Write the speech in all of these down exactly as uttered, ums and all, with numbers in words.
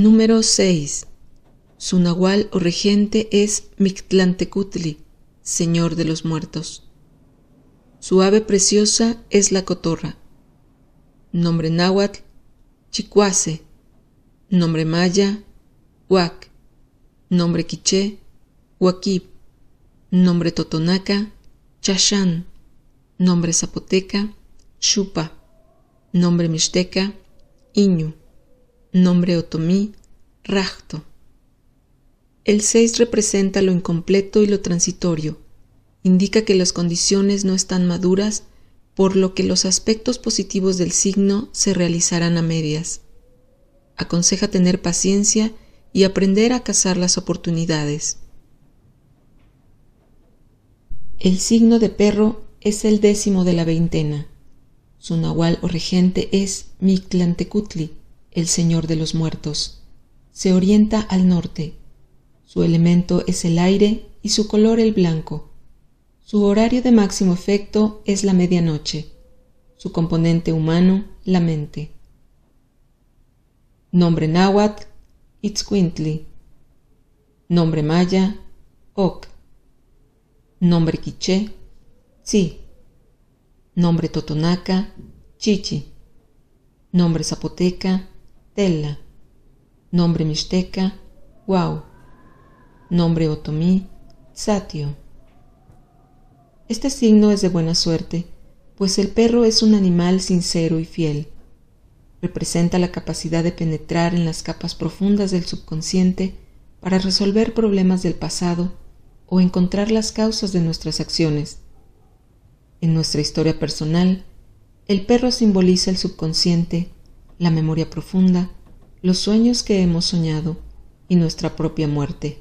Número seis. Su nahual o regente es Mictlantecutli, señor de los muertos. Su ave preciosa es la cotorra. Nombre náhuatl, Chicuase. Nombre maya, Huac. Nombre quiché, Huaquib. Nombre totonaca, Chachán. Nombre zapoteca, Xupa. Nombre mixteca, Iñu. Nombre otomí, Rajto. El seis representa lo incompleto y lo transitorio. Indica que las condiciones no están maduras, por lo que los aspectos positivos del signo se realizarán a medias. Aconseja tener paciencia y aprender a cazar las oportunidades. El signo de perro es el décimo de la veintena. Su nahual o regente es Mictlantecutli, el señor de los muertos. Se orienta al norte. Su elemento es el aire y su color el blanco. Su horario de máximo efecto es la medianoche. Su componente humano, la mente. Nombre náhuatl, Itzcuintli. Nombre maya, Oc. Nombre quiché, Tzi. Nombre totonaca, Chichi. Nombre zapoteca, Tella. Nombre mixteca, Huau. Nombre otomí, Tzatio. Este signo es de buena suerte, pues el perro es un animal sincero y fiel. Representa la capacidad de penetrar en las capas profundas del subconsciente para resolver problemas del pasado o encontrar las causas de nuestras acciones. En nuestra historia personal, el perro simboliza el subconsciente, la memoria profunda, los sueños que hemos soñado y nuestra propia muerte.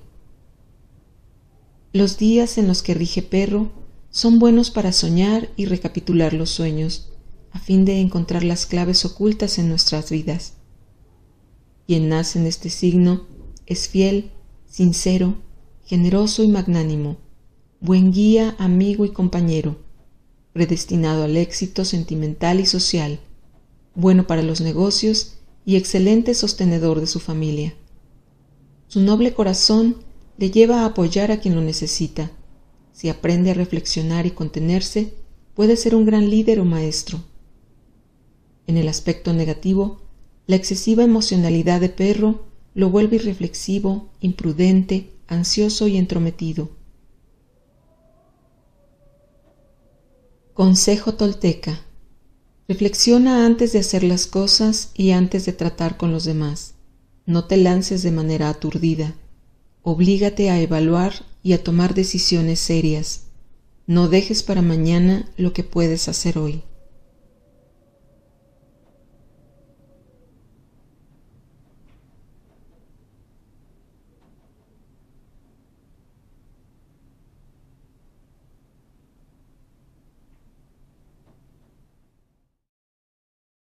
Los días en los que rige perro son buenos para soñar y recapitular los sueños, a fin de encontrar las claves ocultas en nuestras vidas. Quien nace en este signo es fiel, sincero, generoso y magnánimo, buen guía, amigo y compañero, predestinado al éxito sentimental y social, bueno para los negocios y excelente sostenedor de su familia. Su noble corazón le lleva a apoyar a quien lo necesita. Si aprende a reflexionar y contenerse, puede ser un gran líder o maestro. En el aspecto negativo, la excesiva emocionalidad de perro lo vuelve irreflexivo, imprudente, ansioso y entrometido. Consejo tolteca. Reflexiona antes de hacer las cosas y antes de tratar con los demás. No te lances de manera aturdida. Oblígate a evaluar y a tomar decisiones serias. No dejes para mañana lo que puedes hacer hoy.